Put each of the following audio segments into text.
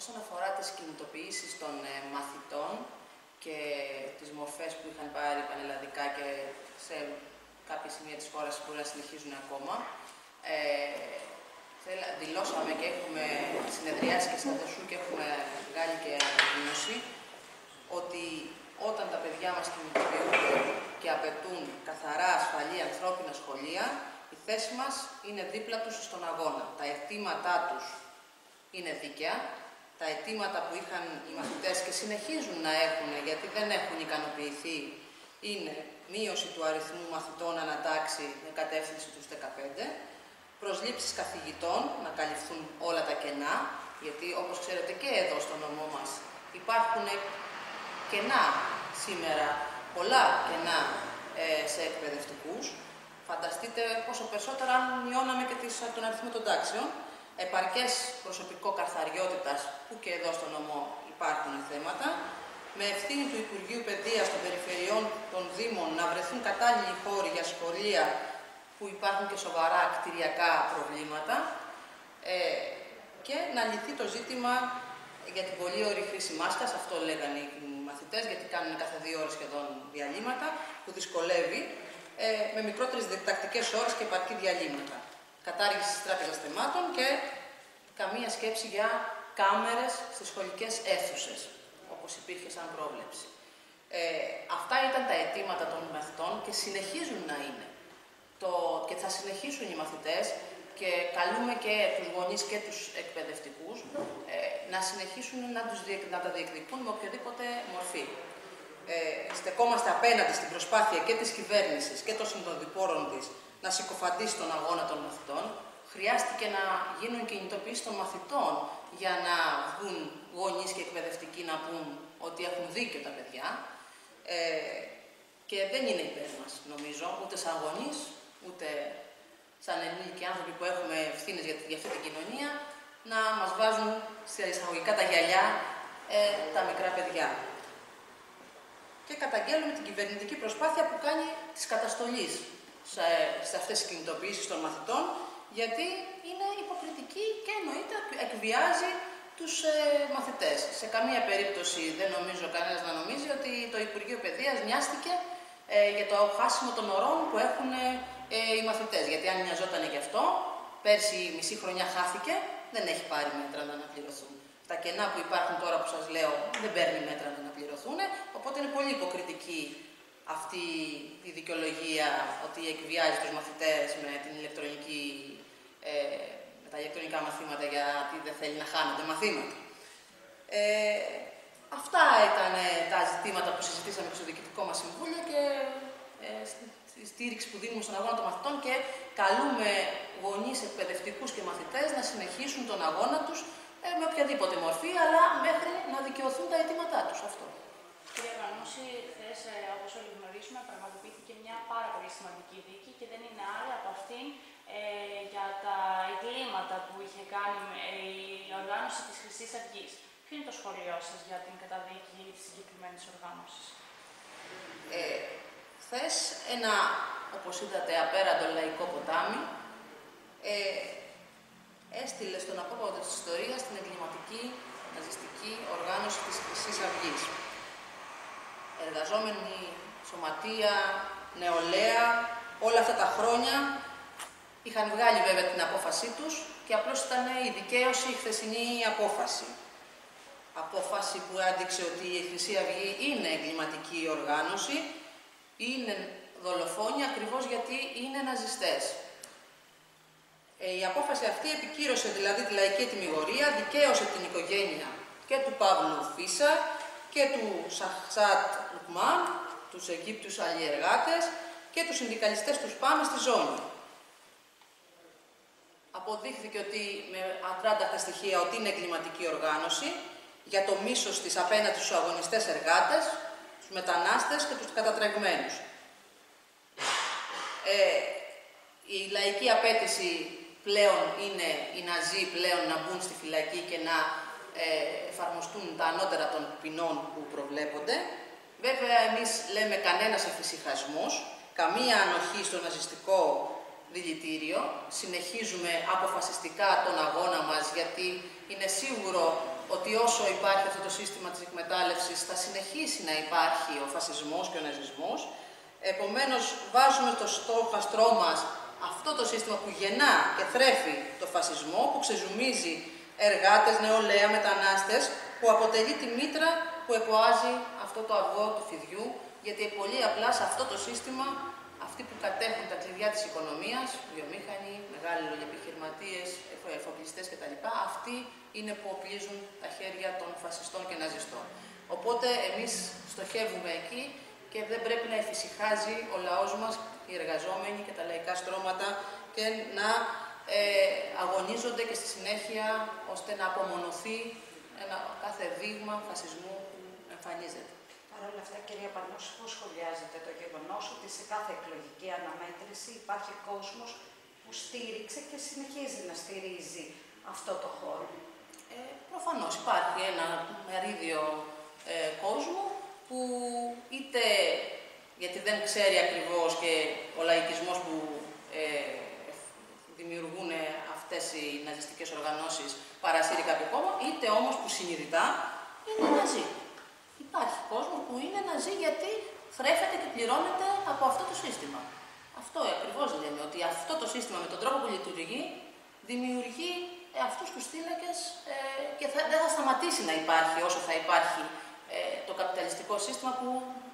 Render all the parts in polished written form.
Όσον αφορά τις κινητοποιήσεις των μαθητών και τις μορφές που είχαν πάρει πανελλαδικά και σε κάποια σημεία της χώρας που μπορεί να συνεχίζουν ακόμα, δηλώσαμε και έχουμε συνεδριάσει και στα ΔΕΣΟΥ και έχουμε βγάλει και ανακοίνωση ότι όταν τα παιδιά μας κινητοποιούνται και απαιτούν καθαρά, ασφαλή, ανθρώπινα σχολεία, η θέση μας είναι δίπλα τους στον αγώνα. Τα αιτήματά τους είναι δίκαια. Τα αιτήματα που είχαν οι μαθητές και συνεχίζουν να έχουν, γιατί δεν έχουν ικανοποιηθεί, είναι μείωση του αριθμού μαθητών ανατάξει με κατεύθυνση τους 15, προσλήψεις καθηγητών, να καλυφθούν όλα τα κενά, γιατί όπως ξέρετε και εδώ στο νομό μας υπάρχουν κενά σήμερα, πολλά κενά σε εκπαιδευτικούς. Φανταστείτε πόσο περισσότερο αν μειώναμε και τον αριθμό των τάξεων. Επαρκές προσωπικό καθαριότητας, που και εδώ στο νομό υπάρχουν θέματα, με ευθύνη του Υπουργείου Παιδείας των Περιφερειών των Δήμων να βρεθούν κατάλληλοι χώροι για σχολεία που υπάρχουν και σοβαρά κτηριακά προβλήματα και να λυθεί το ζήτημα για την πολύ ωρή χρήση μάσκας, αυτό λέγανε οι μαθητές, γιατί κάνουν κάθε 2 ώρες σχεδόν διαλύματα, που δυσκολεύει, με μικρότερες διδακτικές ώρες και επαρκή διαλύματα. Κατάργηση της τράπεζας θεμάτων και καμία σκέψη για κάμερες στις σχολικές αίθουσες, όπως υπήρχε σαν πρόβλεψη. Αυτά ήταν τα αιτήματα των μαθητών και συνεχίζουν να είναι. Και θα συνεχίσουν οι μαθητές και καλούμε και τους γονείς και τους εκπαιδευτικούς να συνεχίσουν να τα διεκδικούν με οποιαδήποτε μορφή. Στεκόμαστε απέναντι στην προσπάθεια και της κυβέρνησης και των συνοδοιπόρων της να συκοφαντήσει τον αγώνα των μαθητών. Χρειάστηκε να γίνουν κινητοποιήσεις των μαθητών για να βγουν γονείς και εκπαιδευτικοί να πούν ότι έχουν δίκιο τα παιδιά. Και δεν είναι υπέρ μας, νομίζω, ούτε σαν γονείς, ούτε σαν ενήλικοι άνθρωποι που έχουμε ευθύνες για αυτή την κοινωνία, να μας βάζουν σε εισαγωγικά τα γυαλιά τα μικρά παιδιά. Και καταγγέλνουμε την κυβερνητική προσπάθεια που κάνει της καταστολής σε αυτές τις κινητοποιήσεις των μαθητών, γιατί είναι υποκριτική και εννοείται εκβιάζει τους μαθητές. Σε καμία περίπτωση δεν νομίζω κανένας να νομίζει ότι το Υπουργείο Παιδείας νοιάστηκε για το χάσιμο των ωρών που έχουν οι μαθητές. Γιατί αν νοιαζόταν γι' αυτό, πέρσι η μισή χρονιά χάθηκε, δεν έχει πάρει μέτρα να αναπληρωθούν. Τα κενά που υπάρχουν τώρα που σας λέω δεν παίρνει μέτρα να αναπληρωθούν, οπότε είναι πολύ υποκριτική αυτή η δικαιολογία ότι εκβιάζει τους μαθητές με τα ηλεκτρονικά μαθήματα γιατί δεν θέλει να χάνονται μαθήματα. Αυτά ήταν τα ζητήματα που συζητήσαμε στο Διοικητικό μας Συμβούλιο και στη στήριξη που δίνουμε στον αγώνα των μαθητών και καλούμε γονείς, εκπαιδευτικούς και μαθητές να συνεχίσουν τον αγώνα τους με οποιαδήποτε μορφή, αλλά μέχρι να δικαιωθούν τα αιτήματά τους. Αυτό. Κύριε Βανούση, χθες, όπως όλοι γνωρίζουμε, πραγματοποιήθηκε μια πάρα πολύ σημαντική δίκη και δεν είναι άλλη από αυτήν για τα εγκλήματα που είχε κάνει η οργάνωση της Χρυσής Αυγής. Ποιο είναι το σχόλιο σας για την καταδίκη της συγκεκριμένης οργάνωσης? Χθες ένα, όπως είδατε, απέραντο λαϊκό ποτάμι έστειλε στον απόπατο της ιστορίας την εγκληματική ναζιστική οργάνωση της Χρυσής Αυγής. Εργαζόμενοι, σωματεία, νεολαία, όλα αυτά τα χρόνια είχαν βγάλει βέβαια την απόφασή τους και απλώς ήταν η δικαίωση η χθεσινή απόφαση. Απόφαση που έδειξε ότι η Χρυσή Αυγή είναι εγκληματική οργάνωση, είναι δολοφόνοι ακριβώς γιατί είναι ναζιστές. Η απόφαση αυτή επικύρωσε δηλαδή τη λαϊκή τιμιγορία, δικαίωσε την οικογένεια και του Παύλου Φίσα και του Σαχσάτ Λουκμάν, τους Αιγύπτιους αλλιεργάτες και τους συνδικαλιστές τους ΠΑΜ στη ζώνη. Αποδείχθηκε ότι με ατράνταχτα στοιχεία ότι είναι εγκληματική οργάνωση για το μίσος της απέναντι στους αγωνιστές εργάτες, τους μετανάστες και τους κατατρεγμένους. Η λαϊκή απέτηση πλέον είναι οι Ναζί πλέον να μπουν στη φυλακή και να εφαρμοστούν τα ανώτερα των ποινών που προβλέπονται. Βέβαια, εμείς λέμε κανένας εφησυχασμός, καμία ανοχή στο ναζιστικό δηλητήριο. Συνεχίζουμε αποφασιστικά τον αγώνα μας, γιατί είναι σίγουρο ότι όσο υπάρχει αυτό το σύστημα της εκμετάλλευσης θα συνεχίσει να υπάρχει ο φασισμός και ο ναζισμός. Επομένως, βάζουμε στο στόχαστρό μας αυτό το σύστημα που γεννά και θρέφει το φασισμό, που ξεζουμίζει εργάτες, νεολαία, μετανάστες, που αποτελεί τη μήτρα που εποάζει αυτό το αυγό του φιδιού, γιατί πολύ απλά σε αυτό το σύστημα αυτοί που κατέχουν τα κλειδιά της οικονομίας, βιομήχανοι, μεγάλοι επιχειρηματίες, εφοπλιστές κτλ., αυτοί είναι που οπλίζουν τα χέρια των φασιστών και ναζιστών. Οπότε εμείς στοχεύουμε εκεί και δεν πρέπει να εφησυχάζει ο λαός μας, οι εργαζόμενοι και τα λαϊκά στρώματα και να αγωνίζονται και στη συνέχεια ώστε να απομονωθεί κάθε δείγμα φασισμού που εμφανίζεται. Παρ' όλα αυτά, κυρία Πανούση, πώς σχολιάζετε το γεγονός ότι σε κάθε εκλογική αναμέτρηση υπάρχει κόσμος που στήριξε και συνεχίζει να στηρίζει αυτό το χώρο? Προφανώς υπάρχει ένα μερίδιο κόσμου που είτε γιατί δεν ξέρει ακριβώς και ο λαϊκισμός που δημιουργούν αυτές οι ναζιστικές οργανώσεις παρασύρει κάποιο κόμμα, είτε όμως που συνειδητά είναι ναζί. Υπάρχει κόσμο που είναι ναζί γιατί θρέφεται και πληρώνεται από αυτό το σύστημα. Αυτό ακριβώς λέμε, ότι αυτό το σύστημα με τον τρόπο που λειτουργεί δημιουργεί αυτούς τους θύλακες και δεν θα σταματήσει να υπάρχει όσο θα υπάρχει το καπιταλιστικό σύστημα που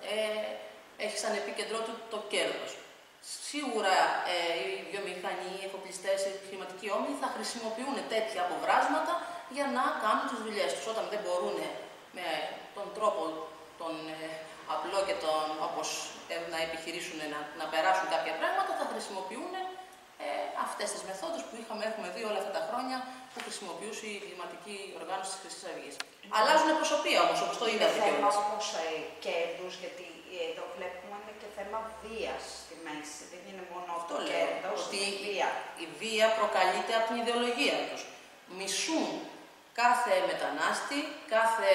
έχει σαν επίκεντρό του το κέρδος. Σίγουρα οι βιομηχανοί, οι εφοπλιστές, οι επιχειρηματικοί όμιλοι θα χρησιμοποιούν τέτοια αποβράσματα για να κάνουν τις δουλειές τους. Όταν δεν μπορούν με τον τρόπο τον απλό και τον, όπως να επιχειρήσουν να περάσουν κάποια πράγματα, θα χρησιμοποιούν αυτές τις μεθόδους που έχουμε δει όλα αυτά τα χρόνια που χρησιμοποιούσε η εγκληματική οργάνωση της Χρυσής Αυγής. Αλλάζουν προσωπία όμως, όπως το είδατε και κιόλας. Θέμα όμως κέρδους, γιατί εδώ βλέπουμε είναι και θέμα βίας στη μέση. Δεν είναι μόνο αυτό το κέρδος, ότι η βία. Η βία προκαλείται από την ιδεολογία τους. Μισούν κάθε μετανάστη, κάθε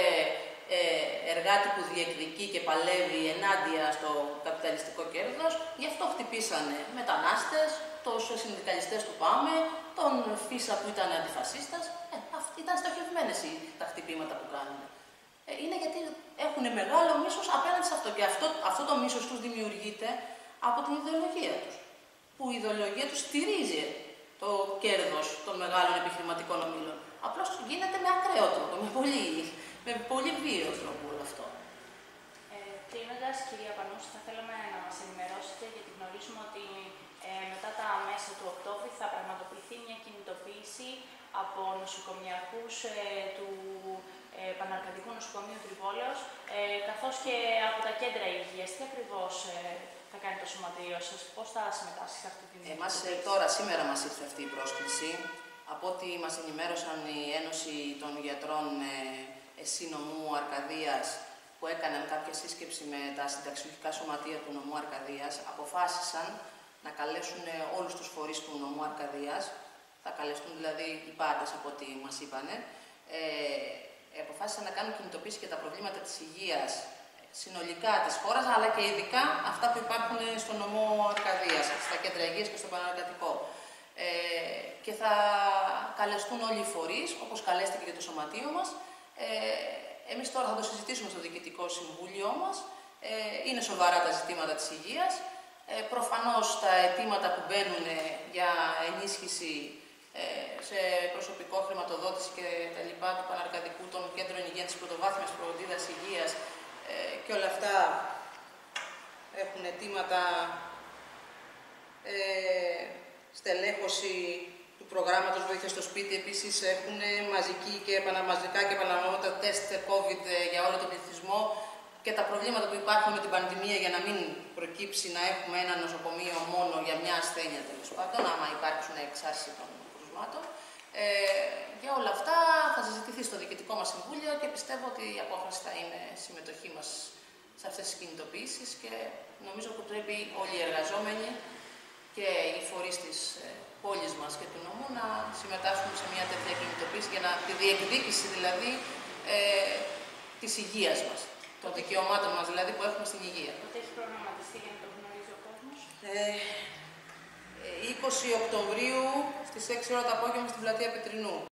εργάτη που διεκδικεί και παλεύει ενάντια στο καπιταλιστικό κέρδος. Γι' αυτό χτυπήσανε μετανάστες, τους συνδικαλιστές του ΠΑΜΕ, τον Φίσα που ήταν αντιφασίστας. Ήταν στοχευμένες τα χτυπήματα που κάνουν. Είναι γιατί έχουν μεγάλο μίσος απέναντι σε αυτό. Και αυτό το μίσος τους δημιουργείται από την ιδεολογία τους. Που η ιδεολογία τους στηρίζει το κέρδος των μεγάλων επιχειρηματικών ομίλων. Απλώς γίνεται με ακραίο τρόπο, με πολύ βίαιο τρόπο όλο αυτό. Κλείνοντας, κυρία Πανούση, θα θέλαμε να μας ενημερώσετε, γιατί γνωρίζουμε ότι μετά τα μέσα του Οκτώβρη θα πραγματοποιηθεί μια κινητοποίηση από νοσοκομιακούς του Παναρκαδικού Νοσοκομείου Τριβόλεως, καθώς και από τα κέντρα υγείας. Τι ακριβώς θα κάνει το σωματείο σας, πώς θα συμμετάσχει σε αυτή την κινητοποίηση? Σήμερα μας ήρθε αυτή η πρόσκληση. Από ό,τι μας ενημέρωσαν η Ένωση των Γιατρών ΕΣΥ νομού Αρκαδίας, που έκαναν κάποια σύσκεψη με τα συνταξιουργικά σωματεία του νομού Αρκαδίας, αποφάσισαν να καλέσουν όλους τους φορείς του νομού Αρκαδίας, θα καλεστούν δηλαδή οι πάντες από ό,τι μας είπανε, αποφάσισαν να κάνουν κινητοποίηση για τα προβλήματα της υγείας συνολικά της χώρας, αλλά και ειδικά αυτά που υπάρχουν στο νομό Αρκαδίας, στα κέντρα υγείας και στο Παναρκατικό. Και θα καλεστούν όλοι οι φορείς, όπως καλέστηκε και το σωματείο μας. Εμείς τώρα θα το συζητήσουμε στο Διοικητικό Συμβούλιο μας. Είναι σοβαρά τα ζητήματα της υγείας. Προφανώς τα αιτήματα που μπαίνουν για ενίσχυση σε προσωπικό, χρηματοδότηση και τα λοιπά του Παναρκαδικού, των κέντρων υγείας, της πρωτοβάθμιας φροντίδας υγείας και όλα αυτά έχουν αιτήματα στελέχωση του προγράμματος βοήθεια στο σπίτι. Επίσης έχουν μαζικά και επαναλαμβανόμενα τεστ COVID για όλο τον πληθυσμό και τα προβλήματα που υπάρχουν με την πανδημία, για να μην προκύψει να έχουμε ένα νοσοκομείο μόνο για μια ασθένεια, τέλος πάντων, άμα υπάρξουν εξάσεις των κρουσμάτων. Για όλα αυτά θα συζητηθεί στο Διοικητικό μας Συμβούλιο και πιστεύω ότι η απόφαση θα είναι συμμετοχή μας σε αυτές τις κινητοποιήσεις και νομίζω ότι πρέπει όλοι οι εργαζόμενοι και οι φορείς της πόλης μας και του νομού να συμμετάσχουν σε μια τέτοια κινητοποίηση για τη διεκδίκηση δηλαδή της υγείας μας, των δικαιωμάτων μας δηλαδή που έχουμε στην υγεία. Πότε έχει προγραμματιστεί για να το γνωρίζει ο κόσμος? 20 Οκτωβρίου στις 6 ώρα το απόγευμα στην πλατεία Πετρινού.